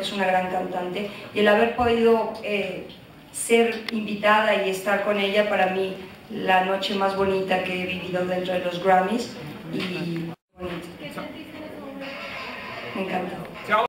que es una gran cantante, y el haber podido ser invitada y estar con ella, para mí, la noche más bonita que he vivido dentro de los Grammys, y bonito. Me encanta.